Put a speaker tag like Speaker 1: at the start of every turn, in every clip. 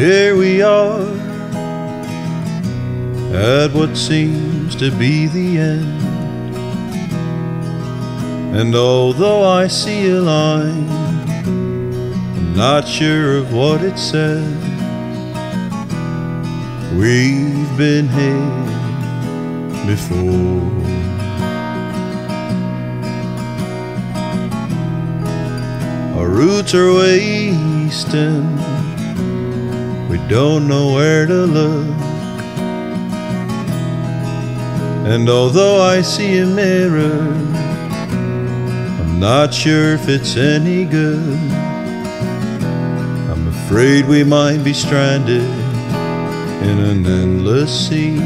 Speaker 1: here we are, at what seems to be the end. And although I see a line, I'm not sure of what it says. We've been here before. Our roots are wasting, we don't know where to look. And although I see a mirror, I'm not sure if it's any good. I'm afraid we might be stranded in an endless sea.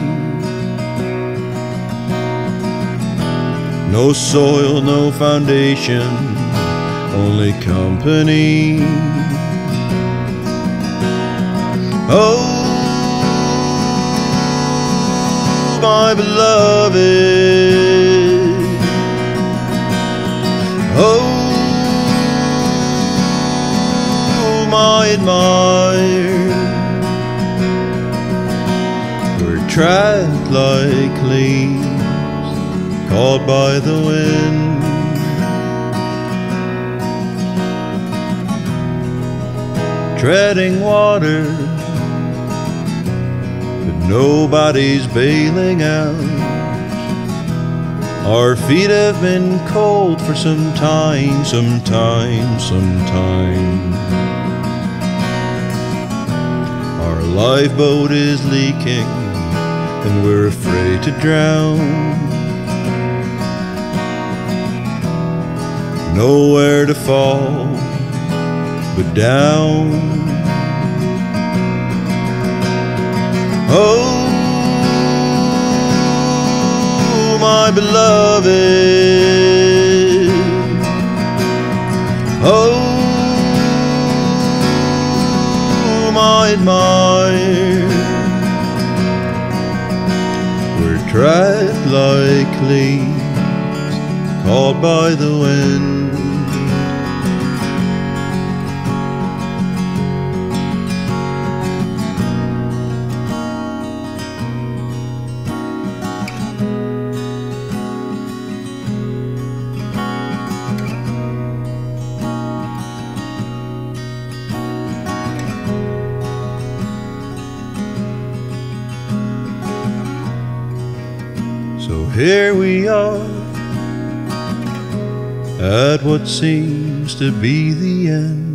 Speaker 1: No soil, no foundation, only company. Oh, my beloved, oh, my admired. We're trapped like leaves caught by the wind. Treading water, but nobody's bailing out. Our feet have been cold for some time. Our lifeboat is leaking and we're afraid to drown. Nowhere to fall but down. Oh, my beloved, oh, my admired. We're trapped like leaves caught by the wind. So here we are, at what seems to be the end.